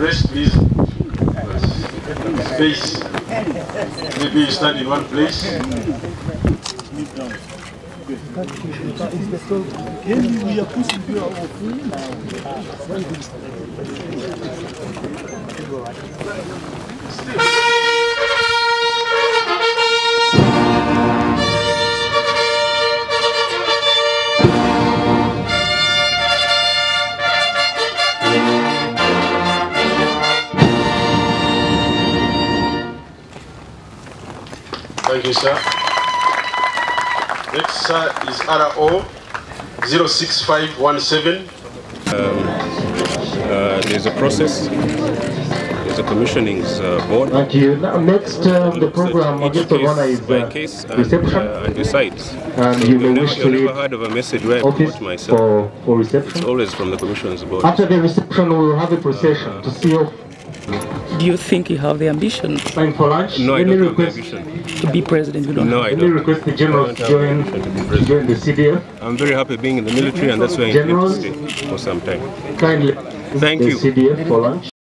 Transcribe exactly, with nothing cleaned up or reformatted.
press, please. Space. Maybe you stand in one place. Thank you, sir. Next, sir, is R O zero six five one seven. Um, uh, there's a process. There's a commissioning uh, board. Thank you. Now, next, uh, the program each just one is by uh, case and, reception, uh, and decides. and So you may you've wish never, to you've read never heard of a message where I office promote myself. for, for reception. It's always from the commission's board. After the reception, we will have a procession Uh, to see off. Do you think you have the ambition Time for lunch. No, I Any don't have the request, ambition. to be president? You don't No, have. I any don't. request the I generals don't to have join, the ambition to be to president. join the C D F? I'm very happy being in the military, and that's why I intend to Generals, stay for some time. kindly Thank the you. C D F for lunch.